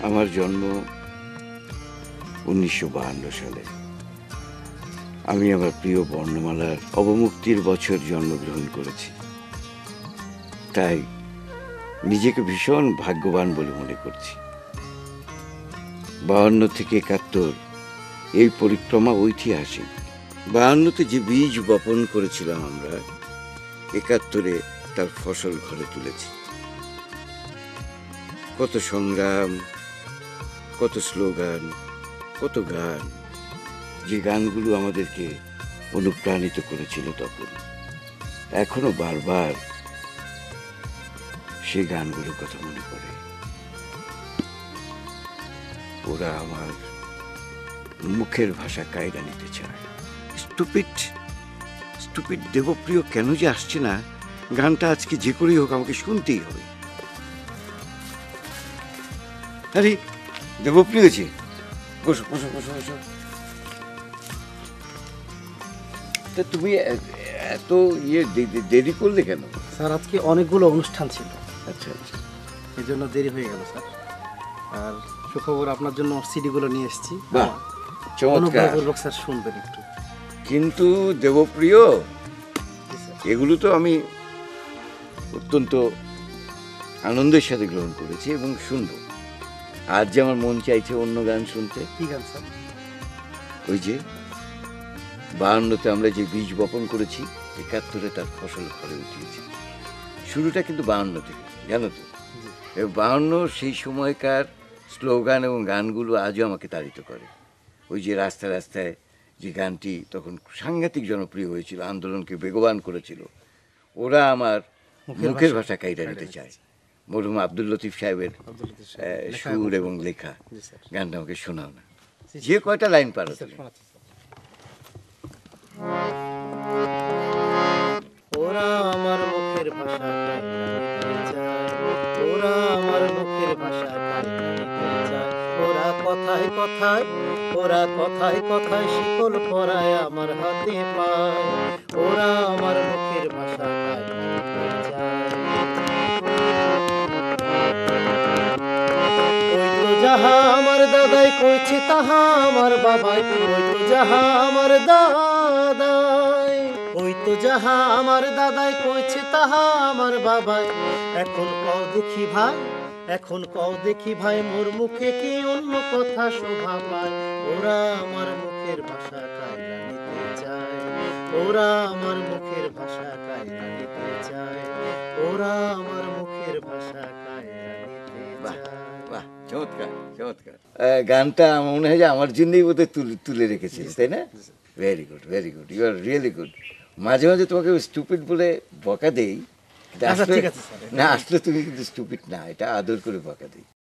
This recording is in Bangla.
আমার জন্ম 1952 সালে। আমি আমার প্রিয় বর্ণমালার অবমুক্তির বছর জন্মগ্রহণ করেছি, তাই নিজেকে ভীষণ ভাগ্যবান বলে মনে করছি। 52 থেকে 71 এই পরিক্রমা ঐতিহাসিক। 52-তে যে বীজ বপন করেছিলাম আমরা, 71-এ তার ফসল ঘরে তুলেছি। কত সংগ্রাম, কত স্লোগান, কত গান, যে গানগুলো আমাদেরকে অনুপ্রাণিত করেছিল তখন, এখনো বারবার সেই গানগুলোর কথা মনে পড়ে। ওরা আমার মুখের ভাষা কায়দা নিতে চায়। স্টুপিড স্টুপিড দেবপ্রিয় কেন যে আসছে না? গানটা আজকে যে করেই হোক আমাকে শুনতেই হবে। আরে দেবপ্রিয় যে, বসো বসো বসো বসো। তা তুমি এত দেরি করলে কেন? স্যার আজকে অনেকগুলো অনুষ্ঠান ছিল, আচ্ছা আচ্ছা, এই জন্য দেরি হয়ে গেল স্যার। আর সুখবর, আপনার জন্য সিডিগুলো নিয়ে এসেছি। বাহ, চমৎকার। স্যার শুনবেন একটু। কিন্তু দেবপ্রিয়, এগুলো তো আমি অত্যন্ত আনন্দের সাথে গ্রহণ করেছি এবং শুনবো। আজ যে আমার মন চাইছে অন্য গান শুনতে। কি গান স্যার? ওই যে 52-তে আমরা যে বীজ বপন করেছি, 71-এ তার ফসল ঘরে উঠিয়েছি। শুরুটা কিন্তু 52 থেকে, জানো তো। 52 সেই সময়কার স্লোগান এবং গানগুলো আজও আমাকে তাড়িত করে। ওই যে রাস্তায় রাস্তায় যে গানটি তখন সাংঘাতিক জনপ্রিয় হয়েছিল, আন্দোলনকে বেগবান করেছিল, ওরা আমার মুখের ভাষা কায়দা নিতে চায়। মরহুম আব্দুল লতিফ সাহেবের সুর এবং লেখা গানটা আমাকে শোনাও না, যে কয়টা লাইন পারো তুমি। ওরা আমার মুখের ভাষা ওরা আমার মুখের ভাষা ওরা কথায় কথায়, ওরা কথায় কথায় শিকল পরায় আমার হাতে পায়। ওরা আমার মুখের ভাষা ওই তো যাহা আমার দাদাই কইছে তাহা আমার বাবাই, ওই তো যাহা আমার দাদাই, ওই তো যাহা আমার দাদাই কইছে তাহা আমার বাবাই। এখন কও দেখি ভাই, এখন কও দেখি ভাই, মোর মুখে কি অন্য কথা শোভা পায়? ওরা আমার মুখের ভাষা কায়দা নিতে চায়, ওরা আমার মুখের ভাষা কায়দা নিতে চায়, ওরা আমার মুখের ভাষা কায়দা নিতে চায়। বাহ, চমৎকার চমৎকার। গানটা মনে হয় যে আমার জন্যই বোধহয় তুলে রেখেছিস, তাই না? Very good, very good, you are really good. মাঝে মাঝে তোমাকে স্টুপিড বলে বকা দেই, না আসলে তুমি কিন্তু স্টুপিড না, এটা আদর করে বকা দিই।